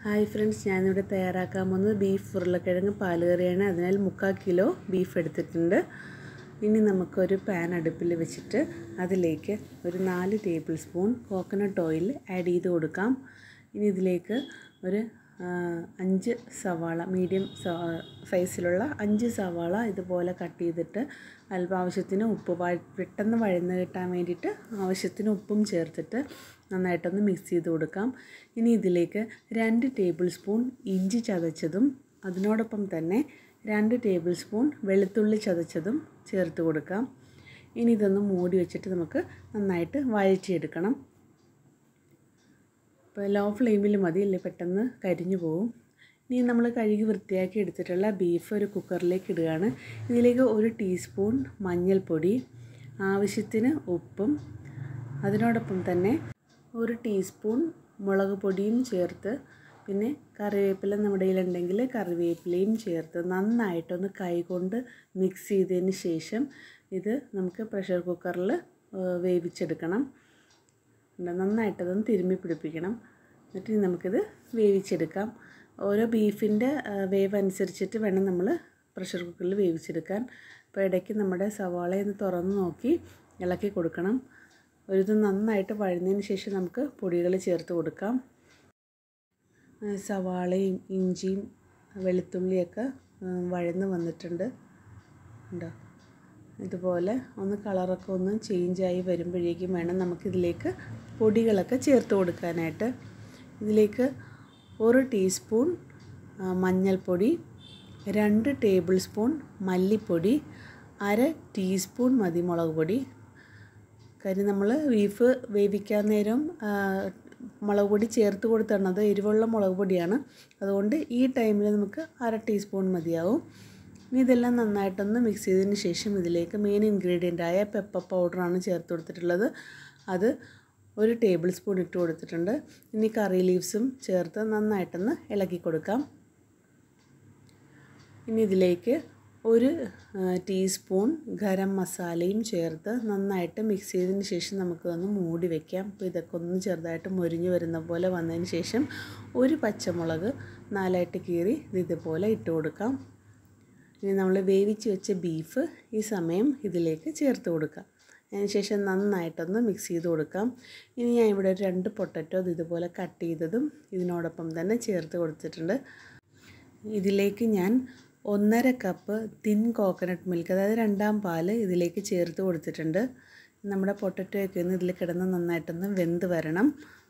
Hi friends, ഞാനിവിടെ തയ്യാറാക്കാൻ പോകുന്നത് ബീഫ് ഉരുളക്കിഴങ്ങ് പാലുകറിയാണ്. അതിനാൽ 3/4 കിലോ ബീഫ് എടുത്തിട്ടുണ്ട്. ഇനി നമുക്കൊരു പാൻ അടുപ്പിൽ വെച്ചിട്ട് അതിലേക്ക് ഒരു 4 tablespoon coconut oil add ചെയ്ത് കൊടുക്കാം. ഇനി ഇതിലേക്ക് ഒരു 5 സവാള, മീഡിയം സൈസിലുള്ള 5 സവാള ഇതുപോലെ കട്ട് ചെയ്തിട്ട് അല്പം ആവശ്യത്തിന് ഉപ്പ്, പെട്ടെന്ന് വഴന്ന് കിട്ടാൻ വേണ്ടിയിട്ട് ആവശ്യത്തിന് ഉപ്പും ചേർത്തിട്ട് നന്നായിട്ടൊന്ന് മിക്സ് ചെയ്ത് കൊടുക്കാം. ഇനി ഇതിലേക്ക് 2 ടേബിൾ സ്പൂൺ ഇഞ്ചി ചതച്ചതും അതിനോടൊപ്പം തന്നെ 2 ടേബിൾ സ്പൂൺ വെളുത്തുള്ളി ചതച്ചതും ചേർത്ത് കൊടുക്കാം. ഇനി ഇതൊന്ന് മൂടി വെച്ചിട്ട് നമുക്ക് നന്നായിട്ട് വഴറ്റിയെടുക്കണം. ഇപ്പോൾ ലോ ഫ്ലെയിമിൽ മതി, അല്ലേ പെട്ടെന്ന് കരിഞ്ഞു പോകും. ഇനി നമ്മൾ കഴുകി വൃത്തിയാക്കി എടുത്തിട്ടുള്ള ബീഫ് ഒരു കുക്കറിലേക്ക് ഇടുകയാണ്. ഇതിലേക്ക് 1 ടീസ്പൂൺ മഞ്ഞൾപ്പൊടി, ആവശ്യത്തിന് ഉപ്പും അതിനോടൊപ്പം തന്നെ 1 ടീസ്പൂൺ മുളക് പൊടിയും ചേർത്ത്, പിന്നെ കറിവേപ്പില നമ്മുടെ കയ്യിലുണ്ടെങ്കിൽ കറിവേപ്പിലയും ചേർത്ത് നന്നായിട്ടൊന്ന് കൈകൊണ്ട് മിക്സ് ചെയ്തതിന് ശേഷം ഇത് നമുക്ക് പ്രഷർ കുക്കറിൽ വേവിച്ചെടുക്കണം. നന്നായിട്ടതൊന്ന് തിരുമ്മി പിടിപ്പിക്കണം. എന്നിട്ട് നമുക്കിത് വേവിച്ചെടുക്കാം. ഓരോ ബീഫിൻ്റെ വേവ് അനുസരിച്ചിട്ട് വേണം നമ്മൾ പ്രഷർ കുക്കറിൽ വേവിച്ചെടുക്കാൻ. അപ്പോൾ ഇടയ്ക്ക് നമ്മുടെ സവാളയൊന്ന് തുറന്ന് നോക്കി ഇളക്കി കൊടുക്കണം. ഇത് നന്നായിട്ട് വഴന്നതിന് ശേഷം നമുക്ക് പൊടികൾ ചേർത്ത് കൊടുക്കാം. സവാളയും ഇഞ്ചിയും വെളുത്തുള്ളിയൊക്കെ വഴന്ന് വന്നിട്ടുണ്ട്. ഉണ്ടോ? ഇതുപോലെ ഒന്ന് കളറൊക്കെ ഒന്ന് ചേഞ്ചായി വരുമ്പോഴേക്കും വേണം നമുക്കിതിലേക്ക് പൊടികളൊക്കെ ചേർത്ത് കൊടുക്കാനായിട്ട്. ഇതിലേക്ക് 1 ടീസ്പൂൺ മഞ്ഞൾപ്പൊടി, 2 ടേബിൾ സ്പൂൺ മല്ലിപ്പൊടി, 1/2 ടീസ്പൂൺ മതി മുളക് പൊടി. കാര്യം നമ്മൾ ബീഫ് വേവിക്കാൻ നേരം മുളക് പൊടി ചേർത്ത് കൊടുത്താണ്. അത് എരിവുള്ള മുളക് പൊടിയാണ്, അതുകൊണ്ട് ഈ ടൈമിൽ നമുക്ക് 1/2 ടീസ്പൂൺ മതിയാവും. ഇനി ഇതെല്ലാം നന്നായിട്ടൊന്ന് മിക്സ് ചെയ്തതിന് ശേഷം ഇതിലേക്ക് മെയിൻ ഇൻഗ്രീഡിയൻ്റായ പെപ്പർ പൗഡറാണ് ചേർത്ത് കൊടുത്തിട്ടുള്ളത്. അത് 1 ടേബിൾ സ്പൂൺ ഇട്ട് കൊടുത്തിട്ടുണ്ട്. ഇനി കറി ലീവ്സും ചേർത്ത് നന്നായിട്ടൊന്ന് ഇളക്കി കൊടുക്കാം. ഇനി ഇതിലേക്ക് 1 ടീസ്പൂൺ ഗരം മസാലയും ചേർത്ത് നന്നായിട്ട് മിക്സ് ചെയ്തതിന് ശേഷം നമുക്കൊന്ന് മൂടി വയ്ക്കാം. അപ്പോൾ ഇതൊക്കെ ഒന്ന് ചെറുതായിട്ട് മൊരിഞ്ഞ് വരുന്ന പോലെ വന്നതിന് ശേഷം 1 പച്ചമുളക് 4ആയിട്ട് കീറി ഇതുപോലെ ഇട്ട് കൊടുക്കാം. ഇനി നമ്മൾ വേവിച്ച് വെച്ച ബീഫ് ഈ സമയം ഇതിലേക്ക് ചേർത്ത് കൊടുക്കാം. അതിനുശേഷം നന്നായിട്ടൊന്ന് മിക്സ് ചെയ്ത് കൊടുക്കാം. ഇനി ഞാൻ ഇവിടെ 2 പൊട്ടറ്റോ ഇതുപോലെ കട്ട് ചെയ്തതും ഇതിനോടൊപ്പം തന്നെ ചേർത്ത് കൊടുത്തിട്ടുണ്ട്. ഇതിലേക്ക് ഞാൻ 1/2 കപ്പ് തിൻ കോക്കനട്ട് മിൽക്ക്, അതായത് 2ാം പാൽ ഇതിലേക്ക് ചേർത്ത് കൊടുത്തിട്ടുണ്ട്. നമ്മുടെ പൊട്ടറ്റോയൊക്കെ ഒന്ന് ഇതിൽ കിടന്ന് നന്നായിട്ടൊന്ന് വെന്ത് വരണം.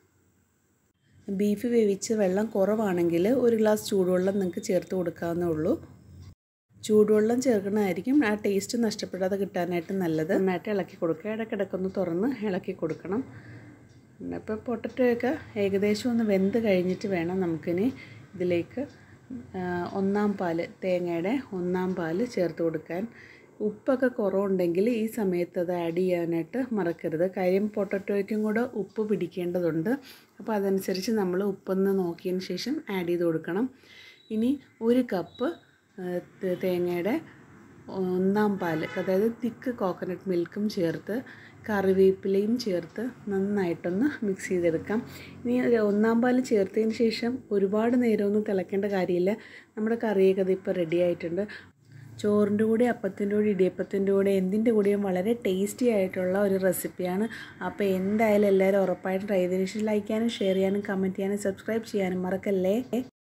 ബീഫ് വേവിച്ച് വെള്ളം കുറവാണെങ്കിൽ 1 ഗ്ലാസ് ചൂടുവെള്ളം നിങ്ങൾക്ക് ചേർത്ത് കൊടുക്കാവുന്നേ ഉള്ളൂ. ചൂടുവെള്ളം ചേർക്കണമായിരിക്കും ആ ടേസ്റ്റ് നഷ്ടപ്പെടാതെ കിട്ടാനായിട്ട് നല്ലത്. നന്നായിട്ട് ഇളക്കി കൊടുക്കുക. ഇടയ്ക്കിടയ്ക്കൊന്ന് തുറന്ന് ഇളക്കി കൊടുക്കണം. അപ്പോൾ പൊട്ടറ്റോയൊക്കെ ഏകദേശം ഒന്ന് വെന്ത് കഴിഞ്ഞിട്ട് വേണം നമുക്കിനി ഇതിലേക്ക് 1ാം പാൽ, തേങ്ങയുടെ 1ാം പാൽ ചേർത്ത് കൊടുക്കാൻ. ഉപ്പൊക്കെ കുറവുണ്ടെങ്കിൽ ഈ സമയത്ത് അത് ആഡ് ചെയ്യാനായിട്ട് മറക്കരുത്. കാര്യം പൊട്ടറ്റോയ്ക്കും കൂടെ ഉപ്പ് പിടിക്കേണ്ടതുണ്ട്. അപ്പോൾ അതനുസരിച്ച് നമ്മൾ ഉപ്പൊന്ന് നോക്കിയതിന് ശേഷം ആഡ് ചെയ്ത് കൊടുക്കണം. ഇനി 1 കപ്പ് തേങ്ങയുടെ 1ാം പാൽ, അതായത് തിക്ക് കോക്കനട്ട് മിൽക്കും ചേർത്ത് കറിവേപ്പിലയും ചേർത്ത് നന്നായിട്ടൊന്ന് മിക്സ് ചെയ്തെടുക്കാം. ഇനി 1ാം പാൽ ചേർത്തതിന് ശേഷം ഒരുപാട് നേരമൊന്നും തിളയ്ക്കേണ്ട കാര്യമില്ല. നമ്മുടെ കറിയൊക്കെ ഇപ്പോൾ റെഡി ആയിട്ടുണ്ട്. ചോറിൻ്റെ കൂടെ, അപ്പത്തിൻ്റെ കൂടെ, ഇടിയപ്പത്തിൻ്റെ കൂടെ, എന്തിൻ്റെ കൂടെയും വളരെ ടേസ്റ്റി ആയിട്ടുള്ള ഒരു റെസിപ്പിയാണ്. അപ്പോൾ എന്തായാലും എല്ലാവരും ഉറപ്പായിട്ടും ട്രൈ ചെയ്തതിന് ശേഷം ലൈക്ക് ചെയ്യാനും ഷെയർ ചെയ്യാനും കമൻറ്റ് ചെയ്യാനും സബ്സ്ക്രൈബ് ചെയ്യാനും മറക്കല്ലേ.